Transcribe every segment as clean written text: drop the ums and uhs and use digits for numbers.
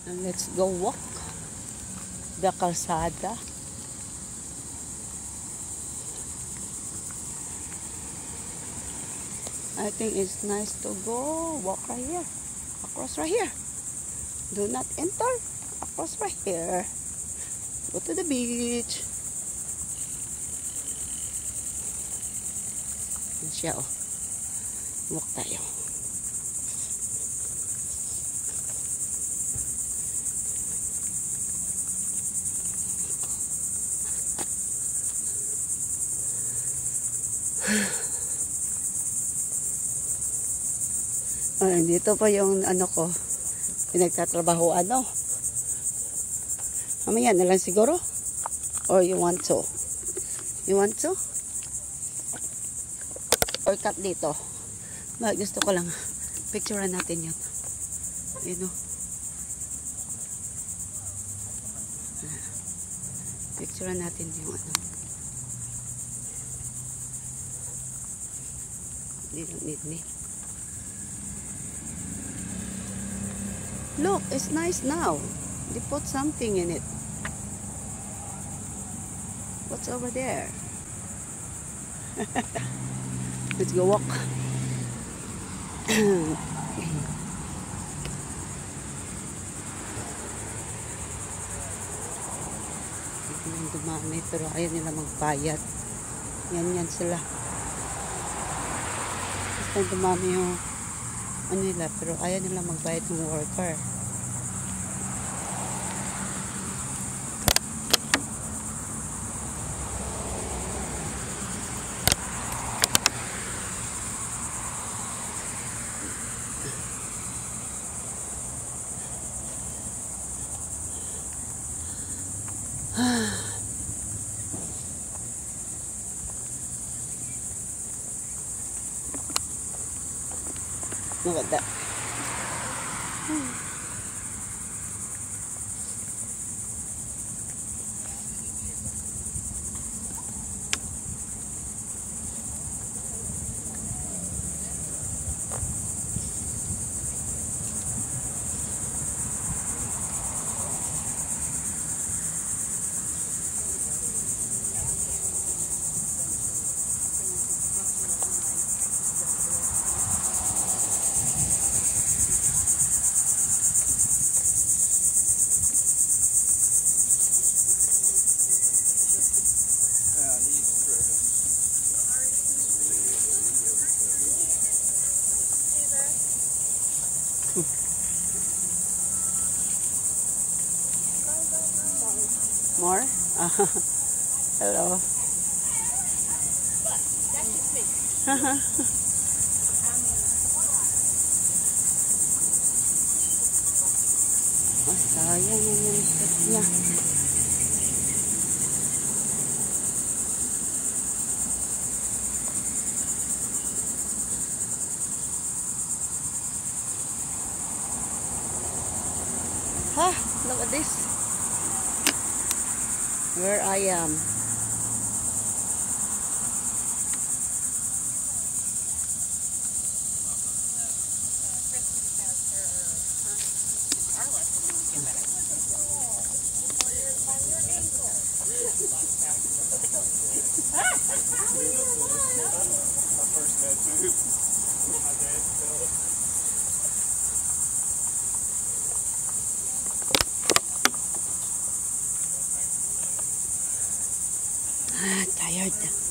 And let's go walk the calzada. I think it's nice to go walk right here, across right here. Do not enter, across right here. Go to the beach. Yan siya, oh. Walk tayo. Dito pa yung ano ko, pinagtatrabaho ano. Mamaya na lang siguro. Or you want to? You want to? Or cut dito. Gusto ko lang picturean natin yun. You know? Picturean natin yung ano. You don't need me. Look, it's nice now. They put something in it. What's over there? Let's go walk. Yung dumami, pero ayaw nila magbayad. Yan sila. Basta dumami yung ano nila, pero ayaw nila magbayad ng worker. Look at that. More? Hello. Sayang yung set niya. Look at this. Where I am. Tired.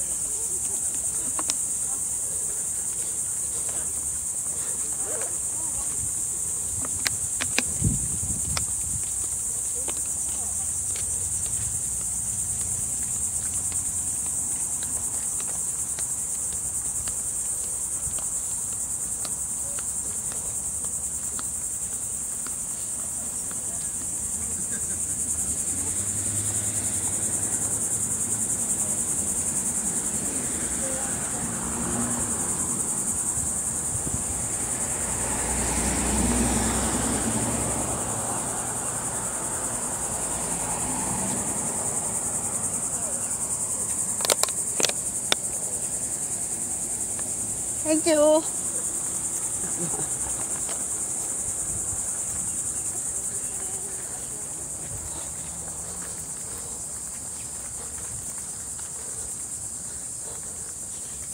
Thank you.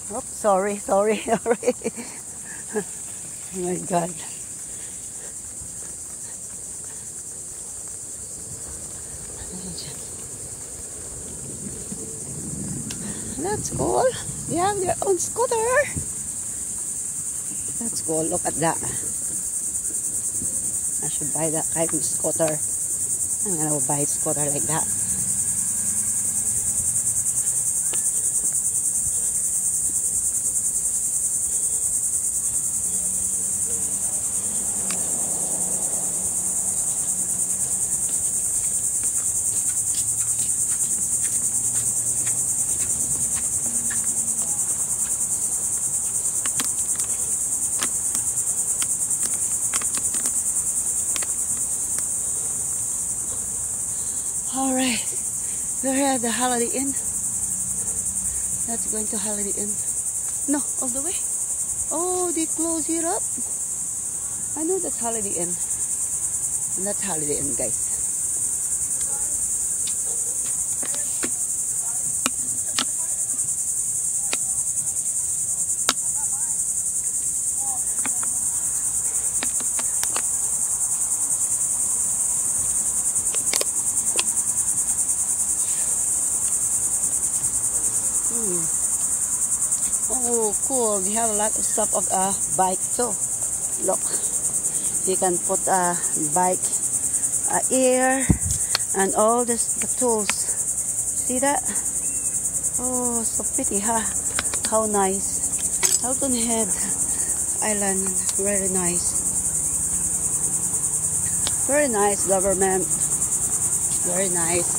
Oops, sorry. Sorry. Oh my God. That's cool. They have their own scooter. That's cool. Look at that. I should buy that kind of scooter. I'm gonna buy a scooter like that. Alright, we're at the Holiday Inn. That's going to Holiday Inn. No, all the way. Oh, they close it up. I know that's Holiday Inn. And that's Holiday Inn, guys. Oh, cool. We have a lot of stuff of a bike too. Look, you can put a bike, air, and all the tools. See that? Oh, so pretty, huh? How nice. Hilton Head Island. Very nice. Very nice government. Very nice.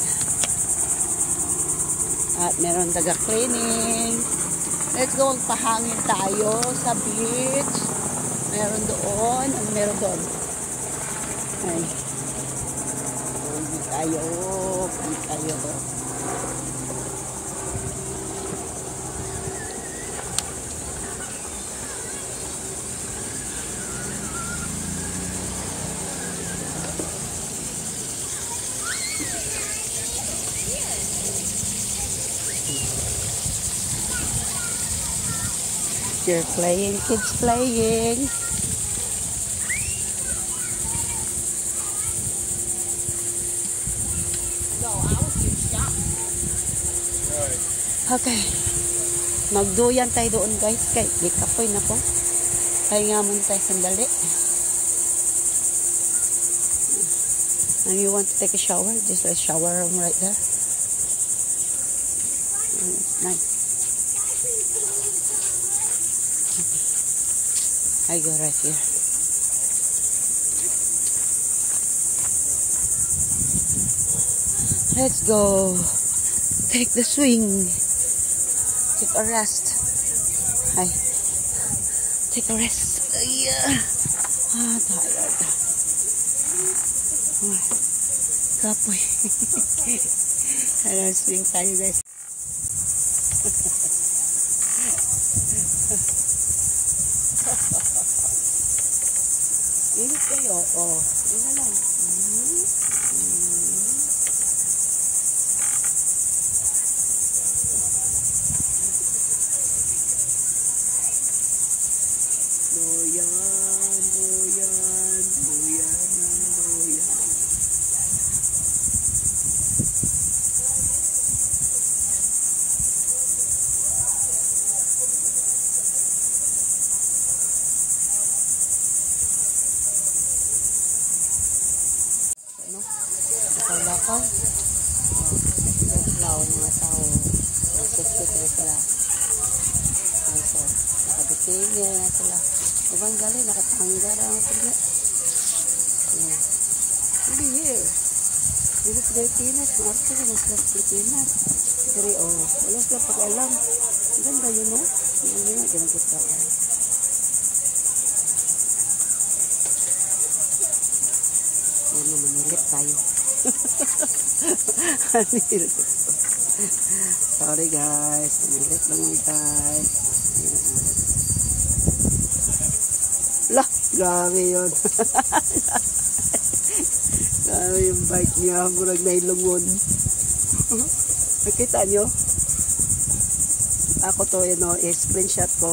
At meron taga-cleaning. Let's go, pahangin tayo sa beach. Meron doon. Ano meron doon? Ay. Pagi tayo. Pagi tayo. You're playing, kids playing. Okay. Magduyan tayo doon, guys. Kay likapoy na po. Kaya nga muna tayo sandali. And you want to take a shower? Just a shower room right there. It's nice. I go right here. Let's go. Take the swing. Take a rest. Hi. Take a rest. Yeah. Tired. Kapoy. Ayan, swing tayo, guys. Init kayo. Oh, yun na lang. Doyan, doyan, doyan, doyan. Lakaw-lakaw. Lakaw mga tao. Nagsisikre sila. So, nakabitingin na sila. Ibang gali, nakatangga na ang pagla. Hindi here. Hindi sa Pilipinas. Marto ka na sila sa Pilipinas. Pero wala sila pag-alam. Ganda yun, no? Hindi nga, ginagit ka. Manilit tayo. Sorry guys, manilit lang mo guys. Lah, grabe yun. Grabe yung bike niya, murag nailungon. Nakita nyo? Ako to, i-screenshot ko.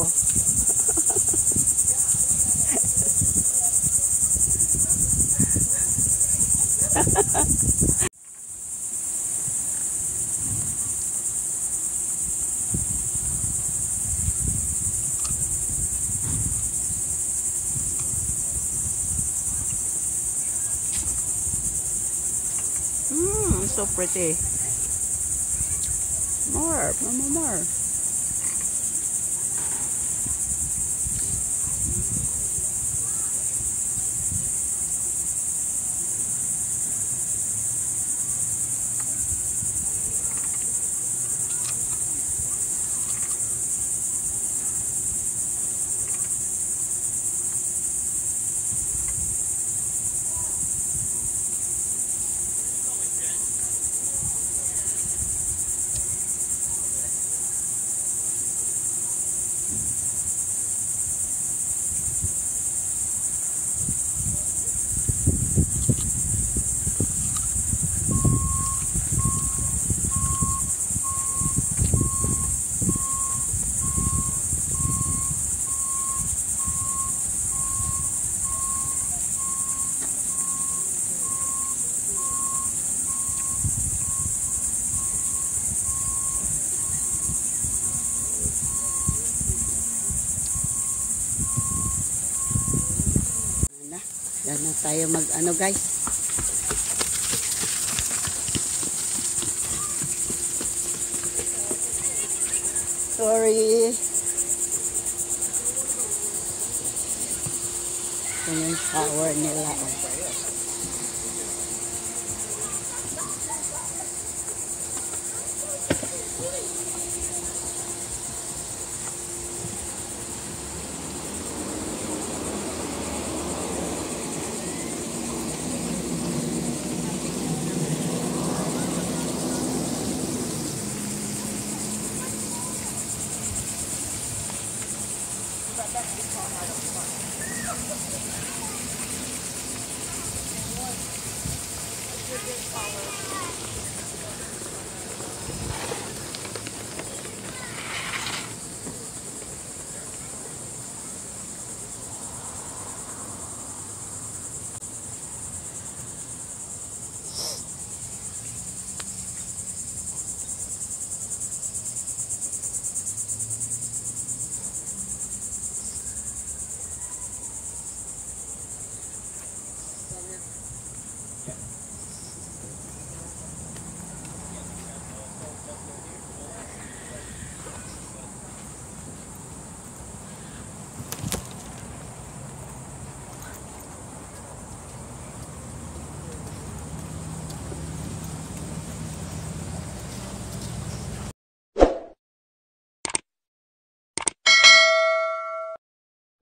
So pretty. More. Yan na tayo mag guys. Sorry. Ito yung shower nila.